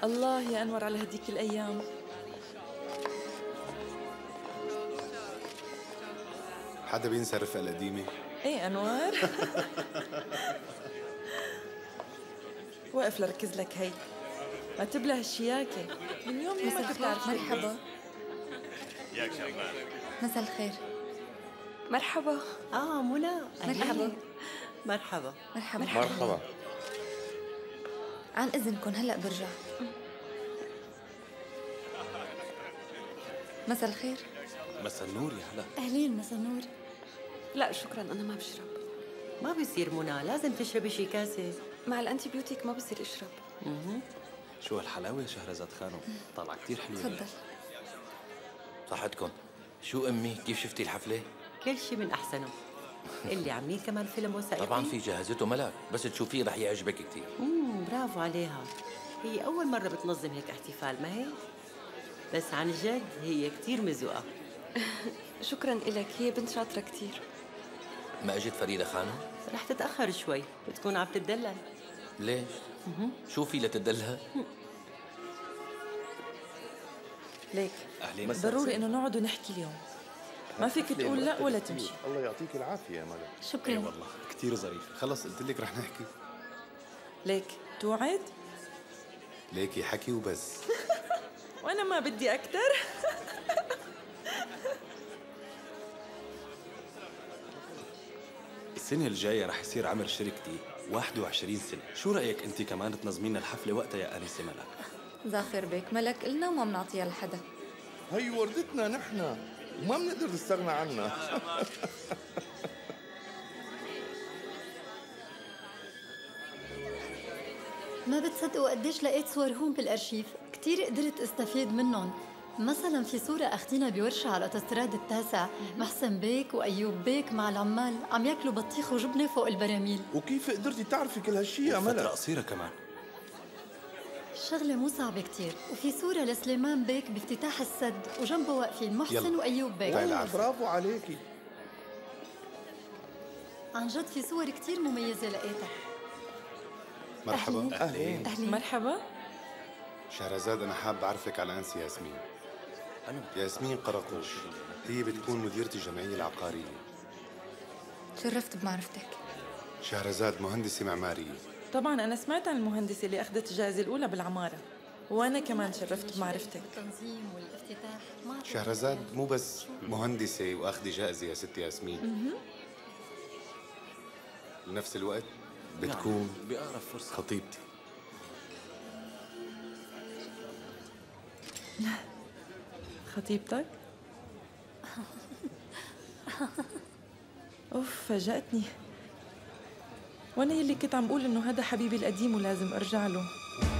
الله يا أنور على هديك الأيام. حدا بينسى الرفقة القديمة؟ ايه أنور. وقف لركز لك هي، ما تبلع الشياكة من يوم ما كنت عارفة. مرحبا. ياك شغال. مساء الخير. مرحبا. منى. مرحبا. مرحبا. مرحبا. مرحبا. عن إذنكم هلأ برجع. مساء الخير. مساء النور يا هلا. أهلين، مساء النور. لا شكراً، أنا ما بشرب. ما بيصير منى، لازم تشربي شي كاسة. مع الأنتيبيوتيك ما بصير أشرب. شو هالحلاوة يا شهرزاد خانم، طالعة كتير حلوة. تفضل. صحتكم. شو أمي، كيف شفتي الحفلة؟ كل شي من أحسنه. اللي عاملين كمان فيلم وثائقي. طبعا في جهزته ملاك، بس تشوفيه رح يعجبك كتير. برافو عليها. هي أول مرة بتنظم هيك احتفال، ما هيك؟ بس عن جد هي كتير مزوقة. شكراً إلك، هي بنت شاطرة كتير. ما أجت فريدة خانم؟ رح تتأخر شوي، بتكون عم تتدلل. ليش؟ شو في لتدلها؟ ليك أهلين. ضروري إنه نقعد ونحكي اليوم، ما فيك تقول لا ولا تمشي. الله يعطيك العافية يا ملك. شكراً. والله كتير ظريف. خلص قلت لك رح نحكي. ليك توعد؟ ليكي حكي وبس. وأنا ما بدي أكتر. السنة الجاية رح يصير عمر شركتي 21 سنة، شو رأيك أنت كمان تنظمين الحفلة وقتها يا أنسة ملك؟ ظافر بيك، ملك قلنا وما بنعطيها لحدا. هي وردتنا نحن وما بنقدر نستغنى عنها. ما بتصدقوا قديش لقيت صور هون بالأرشيف، كتير قدرت استفيد منهم. مثلا في صورة أخدينا بورشة على الأوتوستراد التاسع، محسن بيك وأيوب بيك مع العمال عم ياكلوا بطيخ وجبنة فوق البراميل. وكيف قدرتي تعرفي كل هالشي يا فترة ملك؟ قصيرة كمان. الشغلة مو صعبة كتير. وفي صورة لسليمان بيك بافتتاح السد وجنبه واقفين محسن يلا. وأيوب بيك. برافو عليكي. عن جد في صور كتير مميزة لقيتها. مرحبا. أهلين. أهلين. مرحبا. شهرزاد أنا حاب أعرفك على أنسة ياسمين. ياسمين قرقوش، هي بتكون مديرة الجمعية العقارية. تشرفت بمعرفتك. شهرزاد مهندسة معمارية. طبعاً أنا سمعت عن المهندسة اللي أخذت الجائزة الأولى بالعمارة، وأنا كمان شرفت بمعرفتك. التنظيم والافتتاح. شهرزاد مو بس مهندسة وأخذ جائزة يا ست ياسمين، بنفس الوقت بتكون بأقرب فرصة خطيبتي. خطيبتك؟ أوف فاجأتني، وأنا يلي كنت عم بقول إنه هذا حبيبي القديم ولازم أرجع له.